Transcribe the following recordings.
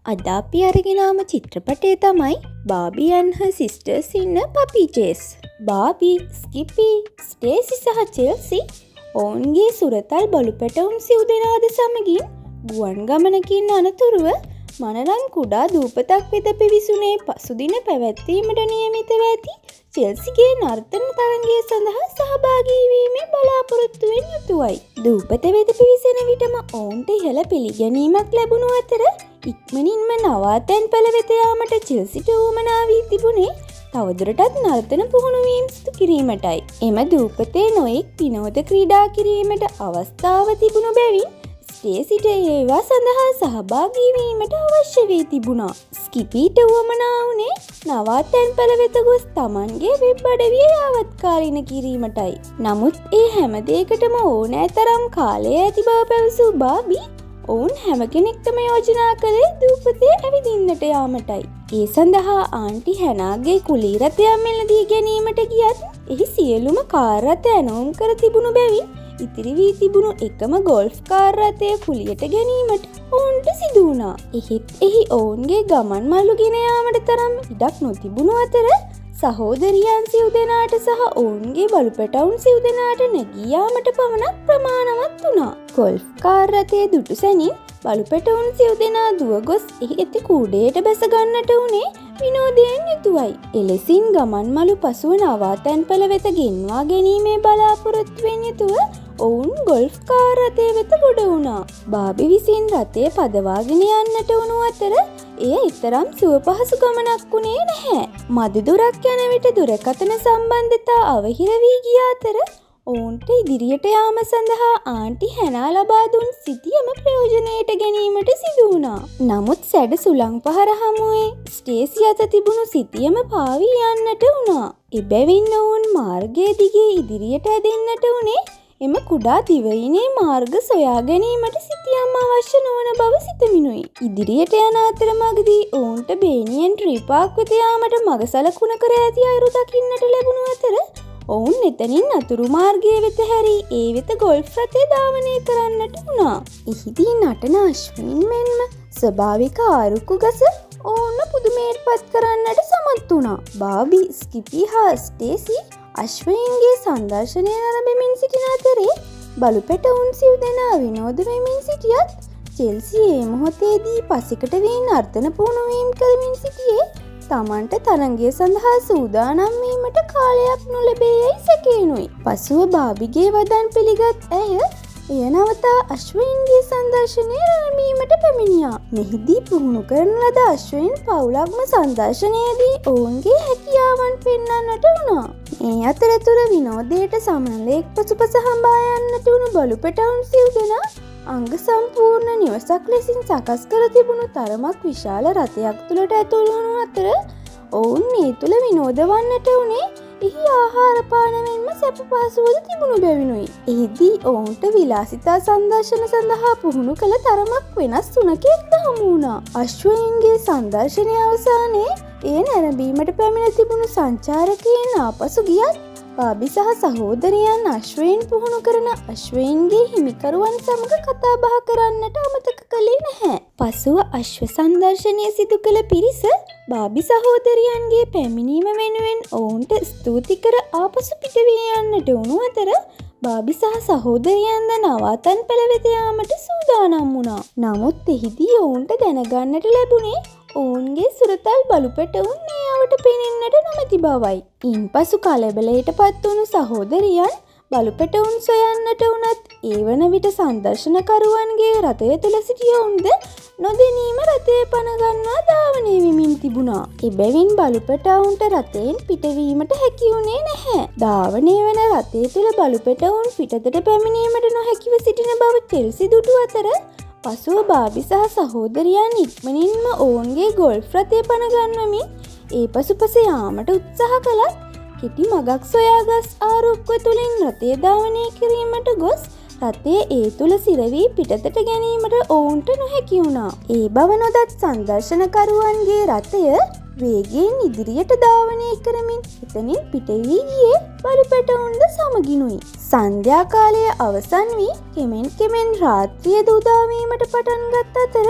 අද අපි අරගෙන ආම චිත්‍රපටය තමයි බාබි and her sisters in a puppy chase. බාබි, ස්කිපි, ස්ටේසි සහ චෙල්සි ඔවුන්ගේ සුරතල් බලු පැටවුන් සිව් දෙනාද සමගින් ගුවන් ගමනකින් අනතුරුව මනරම් කුඩා දූපතක් වෙත පිවිසුනේ පසුදින පැවැත්වීමට නියමිතව ඇති චෙල්සිගේ නර්තන තරගය සඳහා සහභාගී වීමේ බලාපොරොත්තුවෙන් යුතුවයි. දූපත වෙත පිවිසෙන විටම ඔවුන්ට ඉහළ පිළිගැනීමක් ලැබුණු අතර ඉක්මනින්ම නවාතැන් පෙළ වෙත යාමට චෙල්සිට උවමනා වී තිබුණේ තවදුරටත් නර්තන පුහුණුවීම් සිදු කිරීමටයි. එම දූපතේ නොයෙක් විනෝද ක්‍රීඩා කිරීමට අවස්ථාව තිබුණු බැවින් ස්ටේසිට ඒවා සඳහා සහභාගී වීමට අවශ්‍ය වී තිබුණා. ස්කිපීට උවමනා වුණේ නවාතැන් පෙළ වෙත ගොස් තමන්ගේ වෙබ් අඩවිය යාවත්කාලින කිරීමටයි. නමුත් ඒ හැම දෙයකටම ඕනෑ තරම් කාලය ඇති බව පැවසූ බාබි ඔවුන් හැම කෙනෙක්ටම යෝජනා කළේ දූපතේ ඇවිදින්නට යාමටයි. ඒ සඳහා ආන්ටි හැනාගේ කුලී රථයක් මෙලදී ගැනීමට ගියත් එහි සියලුම කාර් රථ ඇනවුම් කර තිබුණු බැවින් ඉතිරි වී තිබුණු එකම ගොල්ෆ් කාර් රථය කුලියට ගැනීමට ඔවුන්ට සිදු වුණා. එහෙත් එහි ඔවුන්ගේ ගමන් මළු ගෙන යාමට තරම් ඉඩක් නොතිබුණු අතර සහෝදරියන් සිව් දෙනාට සහ ඔවුන්ගේ බලු පැටවුන් සිව් දෙනාට නැගී යාමට පමණක් ප්‍රමාණවත් වුණා. ගොල්ෆ් කාර් රථයේ දුටු සැනින් බලු පැටවුන් සිව් දෙනා දුව ගොස් එහි ඇති කූඩයට බැස ගන්නට වුණේ විනෝදයෙන් යුතුවයි. එලෙසින් ගමන් මළු පසුව නවාතැන් පෙළ වෙත ගෙන්වා ගැනීමේ බලාපොරොත්තුවෙන් යුතුව ඔවුන් ගොල්ෆ් කාර් රථය වෙත ගොඩ වුණා. බාබි විසින් රථය පදවාගෙන යන්නට වුණු අතර එය ඊතරම් සුව පහසු ගමනක් වුණේ නැහැ. මද දුරක් යන විට දුරකථන සම්බන්ධතා අවහිර වී ගිය අතර ඔවුන්ට ඉදිරියට යාම සඳහා ආන්ටි හැනා ලබා දුන් සිතියම ප්‍රයෝජනයට ගැනීමට සිදු වුණා. නමුත් සැඩ සුළං පහර හමුවේ ස්ටේසි අත තිබුණු සිතියම පාවී යන්නට වුණා. එබැවින් ඔවුන් මාර්ගයේ දිගේ ඉදිරියට ඇදෙන්නට වුණේ එම කුඩා දිවයිනේ මාර්ග සොයා ගැනීමට සිතියම් අවශ්‍ය නොවන බව සිතමිනුයි. ඉදිරියට යන අතරමඟදී ඔවුන්ට බේනියන් ට්‍රී පාක් වෙත යාමට මග සලකුණ කර ඇති අයුරු දකින්නට ලැබුණු අතර ඔවුන් එතනින් අතුරු මාර්ගයේ වෙත හැරී ඒ වෙත ගොල්ෆ් රථය ධාවනය කරන්නට වුණා. එහිදී නටන අශ්වයින් මෙන්ම ස්වභාවික ආරුක්කු ගස ඔවුන්ව පුදුමයට පත් කරන්නට සමත් වුණා. බාබි, ස්කිපි හා ස්ටේසි අශ්වයින්ගේ සංදර්ශනය නරඹමින් සිටින අතරේ බලු පැටවුන් සිව් දෙනා විනෝද වෙමින් සිටියත් චෙල්සි ඒ මොහොතේදී පසෙකට වී නර්තන පුහුණුවීම් කරමින් සිටියේ තමන්ට තරගය සඳහා සූදානම් වීමට කාලයක් නොලැබේ යයි සැකේනුයි. පසුව බාබිගේ වදන් පිළිගත් ඇය එය නවතා අශ්වයින්ගේ සංදර්ශනය රැඳීමට පැමිණියා. මෙහිදී පුහුණු කරන ලද අශ්වයින් පවුලක්ම සංදර්ශනයේදී ඔවුන්ගේ හැකියාවන් පෙන්වන්නට වුණා. මේ අතරතුර විනෝදයට සමනලෙක් පසුපස හඹා යන්නට වුණු බලු පැටවුන් සිව් දෙනා අංග සම්පූර්ණ නිවසක් ලෙසින් සකස් කර තිබුණු තරමක් විශාල රථයක් තුළට ඇතුල් වුණු අතර ඔවුන් මේ තුළ විනෝද වන්නට වුණේ එහි ආහාර පාන මෙන්ම සැප පහසුවද තිබුණු බැවිනුයි. එහිදී ඔවුන්ට විලාසිතා සංදර්ශන සඳහා පුහුණු කළ තරමක් වෙනස් තුනකෙක්ද හමු වුණා. අශ්වයින්ගේ සංදර්ශනය අවසානයේ එය නැරඹීමට පැමිණ තිබුණු සංචාරකයන් ආපසු ගියත් බාබි සහ සහෝදරයන් අශ්වයින් පුහුණු කරන අශ්වයින්ගේ හිමිකරුවන් සමග කතා බහ කරන්නට අමතක කළේ නැහැ. පසුව අශ්ව සංදර්ශනය සිදු කළ පිරිස බාබි සහෝදරයන්ගේ පැමිණීම වෙනුවෙන් ඔවුන්ට ස්තුති කර ආපසු පිට වී යන්නට වුණු අතර බාබි සහ සහෝදරයන්ද නවාතැන් පෙළ වෙත යාමට සූදානම් වුණා. නමුත් එහිදී ඔවුන්ට දැනගන්නට ලැබුණේ ඔවුන්ගේ සුරතල් බලු පැටවුන් මේ අවට පෙනෙන්නට නොමැති බවයි. ඉන්පසු කලබලයට පත් වුණු සහෝදරියන් බලු පැටවුන් සොයන්නට වුණත් ඒ වන විට සංදර්ශනකරුවන්ගේ රථය තුළ සිටියවුන්ද නොදැනීම රථය පනගන්වා ධාවනය වෙමින් තිබුණා. එබැවින් බලු පැටවුන්ට රථයෙන් පිටවීමට හැකි වුණේ නැහැ. ධාවනය වන රථය තුළ බලු පැටවුන් පිටතට පැමිණීමට නොහැකිව සිටින බව චෙල්සි දුටු අතර පසුව බාබි සහ සහෝදරයන් ඉක්මනින්ම ඔවුන්ගේ ගොල්ෆ් රථය පනගන්වමින් ඒ පසුපස යාමට උත්සාහ කළත් කෙටි මගක් සොයා ගස් ආරුක්කුව තුළින් රථය ධාවනය කිරීමට ගොස් රථය ඒ තුළ සිරවී පිටතට ගැනීමට ඔවුන්ට නොහැකි වුණා. ඒ බව නොදත් සංදර්ශනකරුවන්ගේ රථය වේගයෙන් ඉදිරියට ධාවනය කරමින් එතනින් පිට වී ගියේ බලු පැටවුන්ද සමගිනුයි. සන්ධ්‍යා කාලය අවසන් වී කෙමෙන් රාත්‍රිය උදා වීමට පටන් ගත් අතර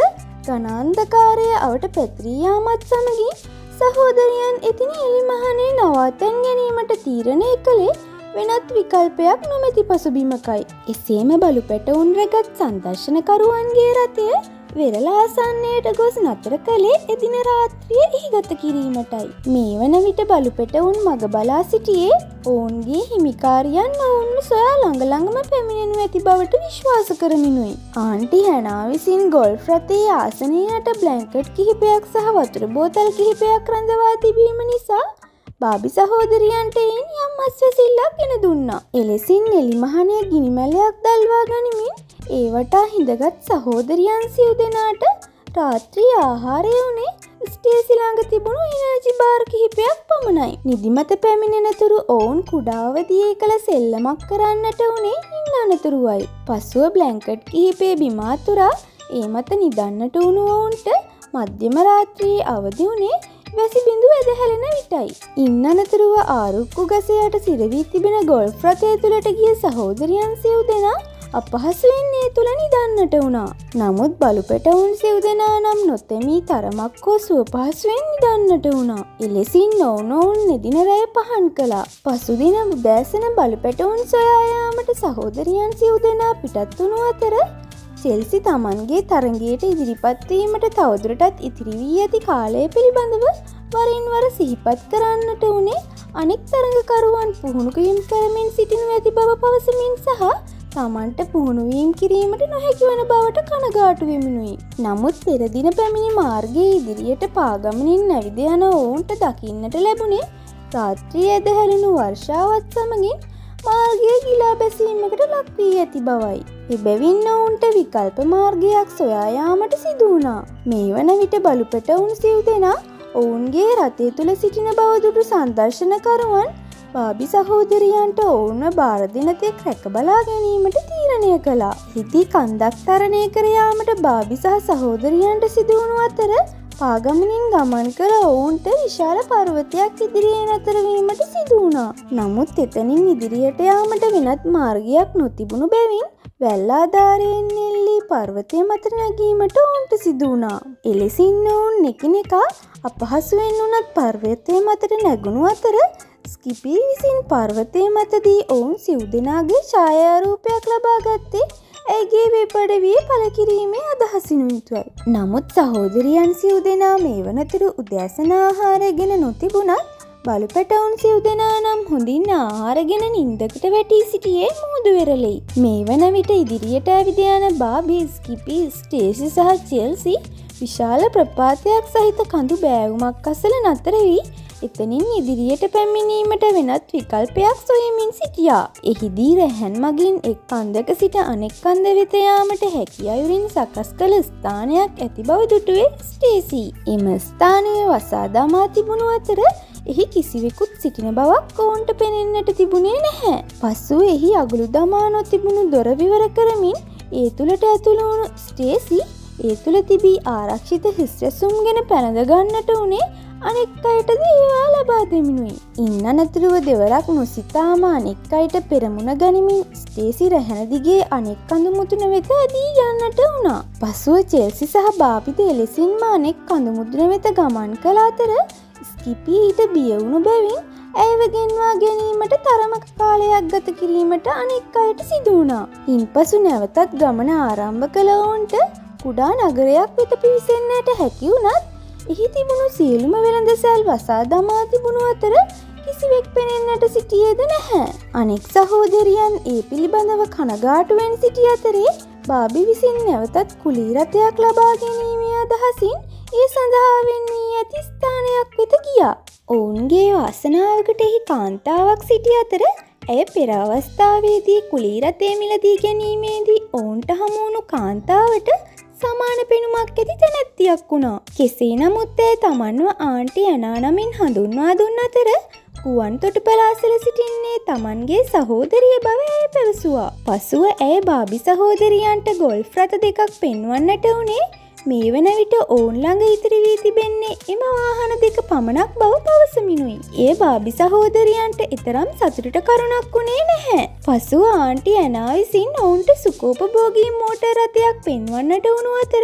ගණාන්ධකාරය අවට පැතිරී යාමත් සමගින් සහෝදරයන් එතින එළිමහනේ නවාතැන් ගැනීමට තීරණය කළේ වෙනත් විකල්පයක් නොමැති පසුබිමකයි. එසේම බලු පැටවුන් රැගත් සංදර්ශනකරුවන්ගේ රථය වෙරළාසන්නයට ගොස් නතර කළේ එදින රාත්‍රිය ඉහිගත කිරීමටයි. මේ වන විට බලු පැටවුන් මග බලා සිටියේ ඔවුන්ගේ හිමිකාරියන් ඔවුන්ව සොයා ළඟ පැමිණෙනු ඇති බවට විශ්වාස කරමිනුයි. ආන්ටි හැනා විසින් ගොල්ෆ් රථයේ ආසනයට බ්ලැන්කට් කිහිපයක් සහ වතුර බෝතල් කිහිපයක් රඳවා තිබීම නිසා බාබි සහෝදරියන්ට එයින් යම් අස්වැසිල්ලක් ගෙන දුන්නා. එලෙසින් එළිමහනේ ගිනිමැලයක් දල්වා ගනිමින් ඒවට හිඳගත් සහෝදරියන් සිව් දෙනාට රාත්‍රී ආහාරය වුණේ ස්ටේසි ළඟ තිබුණු එනර්ජි බාර් කිහිපයක් පමණයි. නිදිමත පැමිණෙනතුරු ඔවුන් කුඩාවදියේ කළ සෙල්ලමක් කරන්නට වුණේ ඉන්න අනතුරුවයි. පසුව බ්ලැන්කට් කිහිපේ බිම අතුරා ඒ මත නිදන්නට වුණු ඔවුන්ට මධ්‍යම රාත්‍රියේ අවදි වුණේ වැසි බිඳු ඇදහැලෙන විටයි. ඉන්න අනතුරුව ආරුක්කු ගසයට සිරවී තිබෙන ගොල්ෆ් රථය තුළට ගිය සහෝදරියන් සිව් දෙනා අපහසුවෙන් ඒ තුළ නිදන්නට වුණා. නමුත් බලු පැටවුන් සිව් දෙනා නම් නොතෙමී තරමක් හෝ සුවපහසුවෙන් නිදන්නට වුණා. එලෙසින් ඔවුන් නෙදින රැය පහන් කළා. පසුදින උදෑසන බලු පැටවුන් සොයා යාමට සහෝදරියන් සිව් දෙනා පිටත් වුණු අතර චෙල්සි තමන්ගේ තරගයට ඉදිරිපත් වීමට තවදුරටත් ඉතිරි වී ඇති කාලය පිළිබඳව වරින් වර සිහිපත් කරන්නට වුණේ අනෙක් තරගකරුවන් පුහුණුවීම් කරමින් සිටිනු ඇති බව පවසමින් සහ තමන්ට පුහුණුවීම් කිරීමට නොහැකි වන බවට කනගාටු වෙමිනුයි. නමුත් පෙර දින පැමිණි මාර්ගයේ ඉදිරියට පාගමනින් නැවිද යන ඔවුන්ට දකින්නට ලැබුණේ රාත්‍රියේ ඇදහැලුණු වර්ෂාවත් සමගින් මාර්ගය ගිලා බැසීමකට ලක් වී ඇති බවයි. එබැවින් ඔවුන්ට විකල්ප මාර්ගයක් සොයා යාමට සිදු වුණා. මේ වන විට බලු පැටවුන් සිව් දෙනා ඔවුන්ගේ රථය තුල සිටින බව දුටු සංදර්ශනකරුවන් බාබි සහෝදරියන්ට ඔවුන්ව බාර දෙන තෙක් රැක බලා ගැනීමට තීරණය කළා. හිතී කන්දක් තරණය කර යාමට බාබි සහ සහෝදරියන්ට සිදු වුණු අතර පාගමනින් ගමන් කළ ඔවුන්ට විශාල පර්වතයක් ඉදිරියේ නතර වීමට සිදු වුණා. නමුත් එතනින් ඉදිරියට යාමට වෙනත් මාර්ගයක් නොතිබුණු බැවින් වැල් ආධාරයෙන් එල්ලී පර්වතය මත නැගීමට ඔවුන්ට සිදු වුණා. එලෙසින් ඔවුන් එකිනෙකා අපහසුවෙන් වුණත් පර්වතය මතට නැගුණු අතර ස්කිපි විසින් පර්වතය මතදී ඔවුන් සිව් දෙනාගේ ඡායාරූපයක් ලබා ගත්තේ ඇගේ වෙබ්අඩවිය පළ කිරීමේ අදහසින් යුතුවයි. නමුත් සහෝදරියන් සිව් දෙනා මේ වනතුරු උදෑසන ආහාරගෙන නොතිබුණත් බලු පැටවුන් සිව් දෙනා නම් හොඳින් ආහාරගෙන නින්දකට වැටී සිටියේ මුහුදු වෙරළෙයි. මේ වන විට ඉදිරියට ඇවිද යන බාබි, ස්කිපි, ස්ටේසි සහ චෙල්සි විශාල ප්‍රපාතයක් සහිත කඳු බෑවුමක් අසල නතර වී එතනින් ඉදිරියට පැමිණීමට වෙනත් විකල්පයක් සොයමින් සිටියා. එහිදී රැහැන් මගින් එක් කන්දක සිට අනෙක් කන්ද වෙත යාමට හැකි අයුරින් සකස් කළ ස්ථානයක් ඇති බව දුටුවේ ස්ටේසි. එම ස්ථානය වසා දමා තිබුණු අතර එහි කිසිවෙකුත් සිටින බවක් ඔවුන්ට පෙනෙන්නට තිබුණේ නැහැ. පසුව එහි අගුළු දමා නොතිබුණු දොර විවර කරමින් ඒ තුළට ඇතුළු වුණු ස්ටේසි ඒ තුළ තිබී ආරක්ෂිත හිස් රැසුම් ගැන පැනඳ ගන්නට උනේ අනෙක් අයටද ඒවා ලබා දෙමිනුයි. ඉන්න අනතුරුව දෙවරක් නොසිතාම අනෙක් අයට පෙරමුණ ගනිමින් ස්ටේසි රැහැන දිගේ අනෙක් කඳු මුදුන වෙත ඇදී යන්නට වුණා. පසුව චෙල්සි සහ බාබිද එලෙසින්ම අනෙක් කඳු මුදුන වෙත ගමන් කළ අතර ස්කිපි ඊට බිය වුණු බැවින් ඇයව ගෙන්වා ගැනීමට තරමක කාලයක් ගත කිරීමට අනෙක් අයට සිදු වුණා. ඉන්පසු නැවතත් ගමන ආරම්භ කළ ඔවුන්ට කුඩා නගරයක් වෙත පිවිසෙන්නට හැකි වුණත් එහි තිබුණු සියලුම වෙළඳසැල් වසා දමා තිබුණු අතර කිසිවෙක් පෙනෙන්නට සිටියේද නැහැ. අනෙක් සහෝදරියන් ඒ පිළිබඳව කනගාටුවෙන් සිටි අතරේ බාබි විසින් නැවතත් කුලී රථයක් ලබා ගැනීමේ අදහසින් ඒ සඳහා වෙන්නේ ඇති ස්ථානයක් වෙත ගියා. ඔවුන්ගේ වාසනාවකට එහි කාන්තාවක් සිටි අතර ඇය පෙර අවස්ථාවේදී කුලී රථය මිලදී ගැනීමේදී ඔවුන්ට හමු වුණු කාන්තාවට සමාන පෙනුමක් ඇති තැනැත්තියක් වුණා. කෙසේ නමුත් ඇය තමන්ව ආන්ටි ඇනා නමින් හඳුන්වා දුන් අතර ගුවන් තොටුපළාසල සිටින්නේ තමන්ගේ සහෝදරිය බව ඇය පැවසුවා. පසුව ඇය බාබි සහෝදරියන්ට ගොල්ෆ් රථ දෙකක් පෙන්වන්නට වුණේ මේ වන විට ඔවුන් ළඟ ඉතිරි වී තිබෙන්නේ එම වාහන දෙක පමණක් බව පවසමිනුයි. ඒ බාබි සහෝදරියන්ට ඊතරම් සතුටට කරුණක් වුණේ නැහැ. පසුව ආන්ටි ඇනා විසින් ඔවුන්ට සුකෝපභෝගී මෝටර් රථයක් පෙන්වන්නට වුණු අතර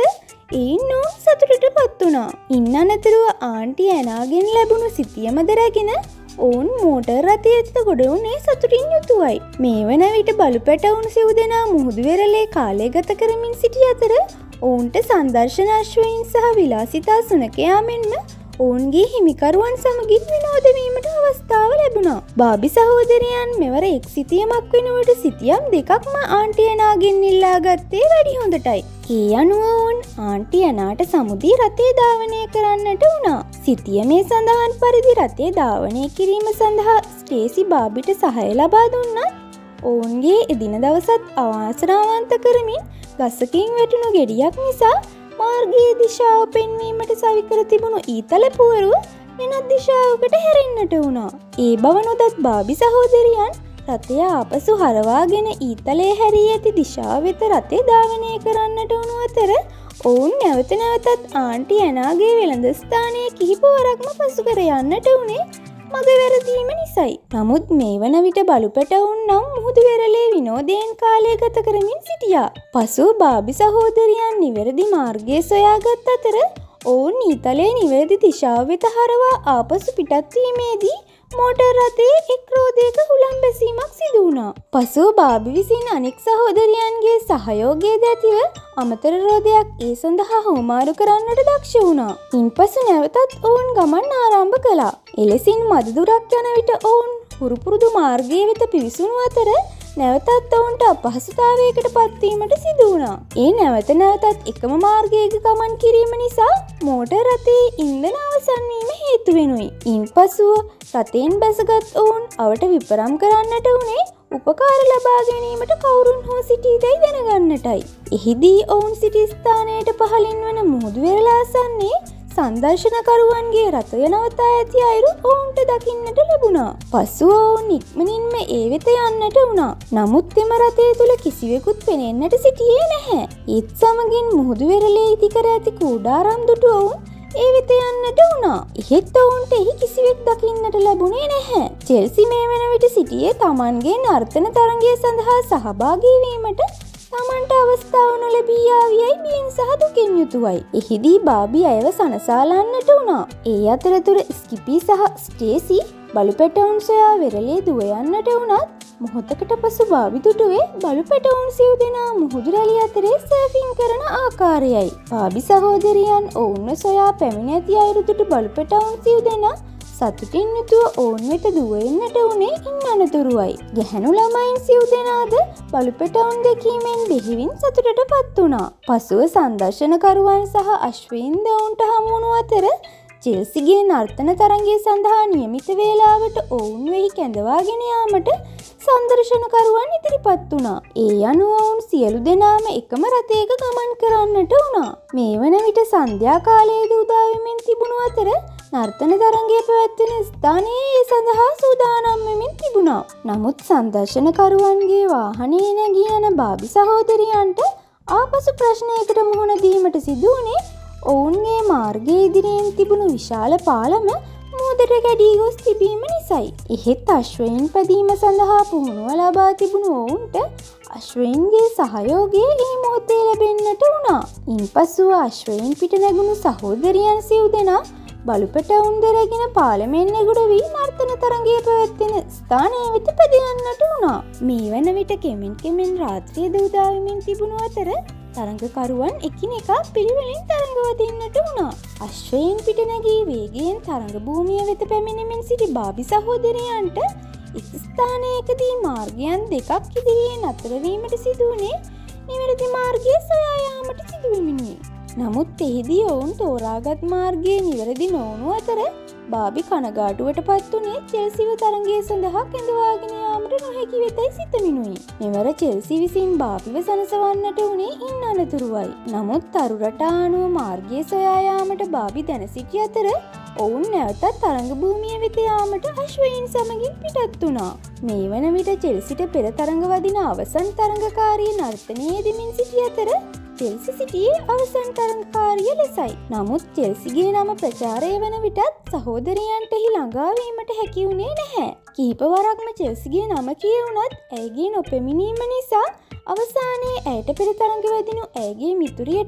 එයින් ඔවුන් සතුටටපත් වුණා. ඉන් අනතුරුව ආන්ටි ඇනාගෙන් ලැබුණු සිතියමද රැගෙන ඔවුන් මෝටර් රථය වෙත ගොඩ වුණේ සතුටින් යුතුවයි. මේ වන විට බලු පැටවුන් සිව් දෙනා මුහුදු වෙරළේ කාලය ගත කරමින් සිටි අතර ඔවුන්ට සංදර්ශන අශ්වයින් සහ විලාසිතා සුනකයා මෙන්ම ඔවුන්ගේ හිමිකරුවන් සමගින් විනෝද වීමට අවස්ථාව ලැබුණා. බාබි සහෝදරයන් මෙවර එක් සිතියමක් වෙනුවට සිතියම් දෙකක්ම ආන්ටි ඇනාගෙන් ඉල්ලා ගත්තේ වැඩි හොඳටයි. ඒ අනුව ඔවුන් ආන්ටි ඇනාට සමුදී රථය ධාවනය කරන්නට වුණා. සිතියමේ සඳහන් පරිදි රථය ධාවනය කිරීම සඳහා ස්ටේසි බාබිට සහාය ලබා දුන්නත් ඔවුන්ගේ එදින දවසත් අවාසනාවන්ත කරමින් ගසකින් වැටුණු ගෙඩියක් නිසා මාර්ගයේ දිශාව පෙන්වීමට සවිකර තිබුණු ඊතල පුවරුව වෙනත් දිශාවකට හැරෙන්නට වුණා. ඒ බව නොදත් බාබි සහෝදරියන් රථය ආපසු හරවාගෙන ඊතලයේ හැරී ඇති දිශාව වෙත රථය ධාවනය කරන්නට වුණු අතර ඔවුන් නැවත නැවතත් ආන්ටි ඇනාගේ වෙළඳ ස්ථානයේ කිහිප වරක්ම පසු කර යන්නට වුණේ මග වැරදීම නිසයි. නමුත් මේ වන විට බලු පැටවුන් නම් මුහුදු වෙරළේ විනෝදයෙන් කාලය ගත කරමින් සිටියා. පසුව බාබි සහෝදරියන් නිවැරදි මාර්ගය සොයාගත් අතර ඔවුන් ඊතලයේ නිවැරදි දිශාව වෙත හරවා ආපසු පිටත් වීමේදී මෝටර් රථයේ එක් රෝදයක හුලම් බැසීමක් සිදු වුණා. පසුව බාබි විසින් අනෙක් සහෝදරියන්ගේ සහයෝගය දැතිව අමතර රෝදයක් ඒ සඳහා හුවමාරු කරන්නට දක්ෂ වුණා. ඉන්පසු නැවතත් ඔවුන් ගමන් ආරම්භ කළා. එලෙසින් මද දුරක් යන විට ඔවුන් හුරුපුරුදු මාර්ගයේ වෙත පිවිසුණු අතර නැවතත් ඔවුන්ට අපහසුතාවයකට පත්වීමට සිදු වුණා. ඒ නැවත නැවතත් එකම මාර්ගයක ගමන් කිරීම නිසා මෝටර් රථයේ ඉන්ධන අවසන් වීම හේතු වෙනුයි. ඉන්පසුව රථයෙන් බැසගත් ඔවුන් අවට විපරම් කරන්නට වුණේ උපකාර ලබා ගැනීමට කවුරුන් හෝ සිටීදැයි දැනගන්නටයි. එහිදී ඔවුන් සිටි ස්ථානයට පහළින් වන මුහුදු වෙරළ ආසන්නයේ සංදර්ශනකරුවන්ගේ රථය නවතා ඇති අයුරු ඔවුන්ට දකින්නට ලැබුණා. පසුව ඔවුන් ඉක්මනින්ම ඒ වෙත යන්නට වුණා. නමුත් එම රථය තුල කිසිවෙකුත් පෙනෙන්නට සිටියේ නැහැ. ඒත් සමගින් මුහුදු වෙරළේ ඉදිකර ඇති කූඩාරම් දුටු ඔවුන් ඒ වෙත යන්නට වුණා. එහෙත් ඔවුන්ට එහි කිසිවෙක් දකින්නට ලැබුණේ නැහැ. චෙල්සි මේ වන විට සිටියේ තමන්ගේ නර්තන තරගය සඳහා සහභාගී වීමට තමන්ට අවස්ථාව නොලැබී ආවියයි බියෙන් සහ දුකින් යුතුවයි. එහිදී බාබි අයව සනසාලන්නට වුණා. ඒ අතරතුර ස්කිපි සහ ස්ටේසි බලු පැටවුන් සොයා වෙරළේ දුව යන්නට වුණත් මොහොතකට පසු බාබි දුටුවේ බලු පැටවුන් සිව් දෙනා මුහුදු රැළි අතරේ සර්ෆින් කරන ආකාරයයි. බාබි සහෝදරියන් ඔවුන්ව සොයා පැමිණ ඇති අයුරු දුටු බලු පැටවුන් සිව් දෙනා සතුටින් යුතුව ඔවුන් වෙත දුව එන්නට වුණේ ඉන් අනතුරුවයි. ගැහැණු ළමයින් සිව් දෙනාද බලු පැටවුන් දැකීමෙන් බෙහෙවින් සතුටටපත් වුණා. පසුව සංදර්ශනකරුවන් සහ අශ්වයින් ද ඔවුන්ට හමු වුණු අතර චෙල්සිගේ නර්තන තරගය සඳහා නියමිත වේලාවට ඔවුන් වෙහි කැඳවාගෙන යාමට සංදර්ශනකරුවන් ඉදිරිපත් වුණා. ඒ අනුව ඔවුන් සියලු දෙනාම එකම රථයක ගමන් කරන්නට වුණා. මේ වන විට සන්ධ්‍යා කාලයේදී උදා වෙමින් තිබුණු අතර නර්තන තරගය පැවැත්වෙන ස්ථානයේ ඒ සඳහා සූදානම් වෙමින් තිබුණා. නමුත් සංදර්ශනකරුවන්ගේ වාහනේ නැගී යන බාබි සහෝදරියන්ට ආපසු ප්‍රශ්නයකට මුහුණ දීමට සිදු වුණේ ඔවුන්ගේ මාර්ගයේ ඉදිරියෙන් තිබුණු විශාල පාලම මුහුදට කැඩී ගොස් තිබීම නිසයි. එහෙත් අශ්වයින් පැදීම සඳහා පුහුණුව ලබා තිබුණු ඔවුන්ට අශ්වයින්ගේ සහයෝගය ඒ මොහොතේ ලැබෙන්නට වුණා. ඉන්පසුව අශ්වයින් පිට නැගුණු සහෝදරියන් සිව් දෙනා බලු පැටවුන් ද රැගෙන පාලමෙන් එගොඩ වී නර්තන තරගය පැවැත්වෙන ස්ථානය වෙත පැදයන්නට වුණා. මේ වන විට කෙමෙන් රාත්‍රිය ද උදා වෙමින් තිබුණු අතර තරඟකරුවන් එකිනෙකා පිළිවෙලින් තරඟවදින්නට වුණා. අශ්වයින් පිට නැගී වේගයෙන් තරඟ භූමිය වෙත පැමිණෙමින් සිටි බාබි සහෝදරයන්ට එක් ස්ථානයකදී මාර්ගයන් දෙකක් ඉදිරියේ නතර වීමට සිදු වුණේ නිවැරදි මාර්ගය සොයා යාමට සිදු වෙමිනුයි. නමුත් එහිදී ඔවුන් තෝරාගත් මාර්ගයේ නිවැරදි නොවුණු අතර බාබි කනගාටුවට පත් වුණේ චෙල්සිව තරගය සඳහා කැඳවාගෙන යාමට නොහැකි වෙතයි සිතමිනුයි. මෙවර චෙල්සි විසින් බාබිව සනසවන්නට වුණේ ඉන් අනතුරුවයි. නමුත් තරුරට අනුව මාර්ගය සොයා යාමට බාබි දැන සිටි අතර ඔවුන් නැවතත් තරඟ භූමිය වෙත යාමට අශ්වයින් සමගින් පිටත් වුණා. මේ වන විට චෙල්සිට පෙර තරඟ වදින අවසන් තරඟකාරී නර්තනයේ යෙදෙමින් සිටි අතර චෙල්සි සිටියේ අවසන් තරඟකාරිය ලෙසයි. නමුත් චෙල්සිගේ නම ප්‍රචාරය වන විටත් සහෝදරයන්ට එහි ළඟාවීමට හැකි වුණේ නැහැ. කිහිප වරක්ම චෙල්සිගේ නම කියවුණත් ඇයගේ නොපෙමිණීම නිසා අවසානයේ ඇයට පෙර තරඟ වැදිනු ඇයගේ මිතුරියට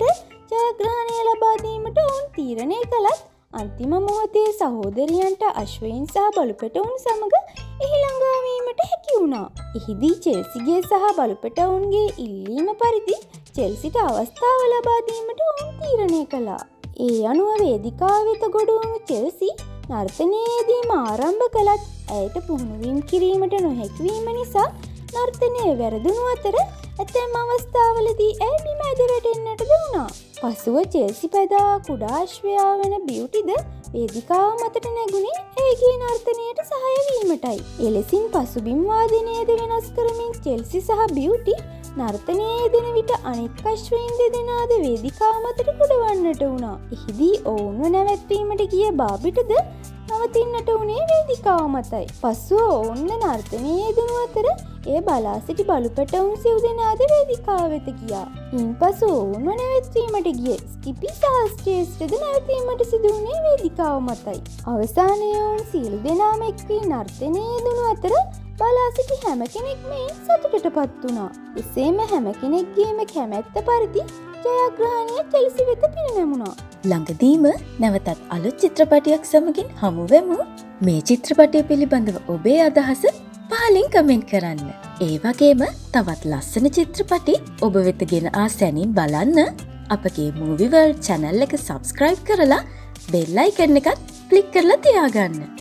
ජයග්‍රහණය ලබා දීමට ඔවුන් තීරණය කළත් අන්තිම මොහොතේ සහෝදරයන්ට අශ්වයින් සහ බලුපැටවුන් සමග එහි ළඟාවීමට හැකි වුණා. එහිදී චෙල්සිගේ සහ බලුපැටවුන්ගේ ඉල්ලීම පරිදි චෙල්සිට අවස්ථාව ලබා දීමට ඔවුන් තීරණය කළා. ඒ අනුව වේදිකාව වෙත ගොඩ වුණු චෙල්සි නර්තනයේදීම ආරම්භ කළත් ඇයට පුහුණුවීම් කිරීමට නොහැකිවීම නිසා නර්තනය වැරදුණු අතර ඇතැම් අවස්ථාවලදී ඇය බිම ඇද වැටෙන්නටද වුණා. පසුව චෙල්සි පැදා කුඩා අශ්වයා වන බියුටිද වේදිකාව මතට නැගුණේ ඇයගේ නර්තනයට සහාය වීමටයි. එලෙසින් පසුබිම් වාදනයද වෙනස් කරමින් චෙල්සි සහ බියුටි නර්තනයේ යෙදෙන විට අනෙක් අශ්වයින් දෙදෙනාද වේදිකාව මතට කුඩවන්නට වුණා. එහිදී ඔවුන්ව නැවැත්වීමට ගිය බාබිටද නවතින්නට වුණේ වේදිකාව මතයි. පසුව ඔවුන්ද නර්තනයේ යෙදුණු අතර එය බලා සිටි බලුපැටවුන් සිව් දෙනාද වේදිකාව වෙත ගියා. ඉන්පසු ඔවුන්ව නැවැත්වීමට ගිය ස්කිපි සහ ස්ටේස්ටද නැවතීමට සිදු වුණේ වේදිකාව මතයි. අවසානයේ ඔවුන් සියලු දෙනාම එක් වී නර්තනයේ යෙදුණු අතර බලා සිටි හැම කෙනෙක්ම සතුටටපත් වුණා. එසේම හැම කෙනෙක්ගේම කැමැත්ත පරිදි ජයග්‍රහණය චෙල්සි වෙත පිරිනැමුණා. ළඟදීම නැවතත් අලුත් චිත්‍රපටයක් සමගින් හමු වෙමු. මේ චිත්‍රපටය පිළිබඳව ඔබේ අදහස පහලින් කමෙන්ට් කරන්න. ඒ වගේම තවත් ලස්සන චිත්‍රපටි ඔබ වෙත ගෙන ආ සැනින් බලන්න අපගේ Movie World channel එක subscribe කරලා bell icon එකත් click කරලා තියාගන්න.